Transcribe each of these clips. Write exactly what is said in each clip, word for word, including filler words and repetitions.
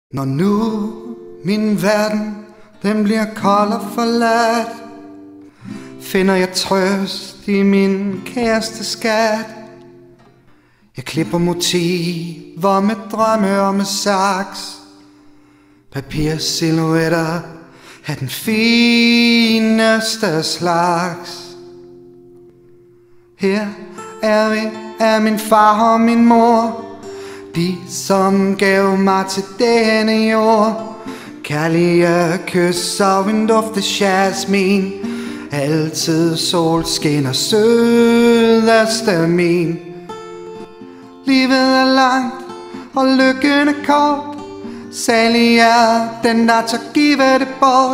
Når nu min verden, den bliver kold og forladt, finder jeg trøst i min kæreste skat. Jeg klipper motiver med drømme og med saks, papirsilhuetter af den fineste slags. Her er vi af min far og min mor, de som gav mig til denne jord. Kærlige kys og en duft af jasmin, altid solskin og sødeste min. Livet er langt og lykken er kort, salig er den der tør give det bort.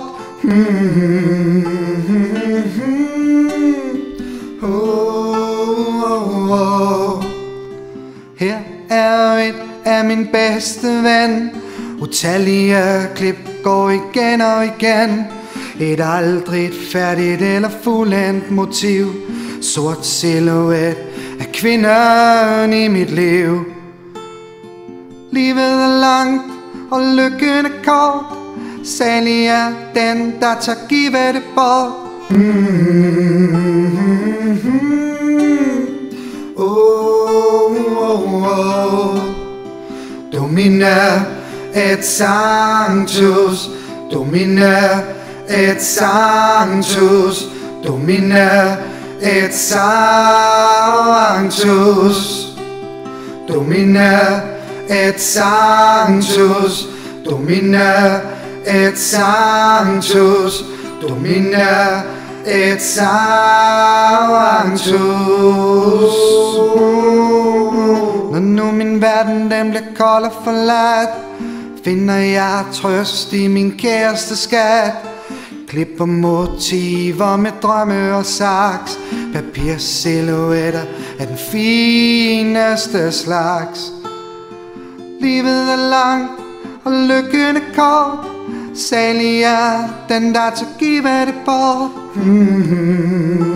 Her er et af min bedste ven, utallige klip går igen og igen. Et aldrig færdigt eller fuldendt motiv, sort silhuet af kvinden i mit liv. Livet er langt og lykken er kort, salig er den der tør give det bort. Domina et sanctus, Domina et sanctus, Domina et sanctus, Domina et sanctus, Domina et sanctus, Domina et sanctus. Når nu min verden den bliver kold og forladt, finder jeg trøst i min kæreste skat. Klipper motiver med drømme og saks, papirsilhuetter af den fineste slags. Livet er langt og lykken er kort, salig er den der tør give det bort. Mm-hmm.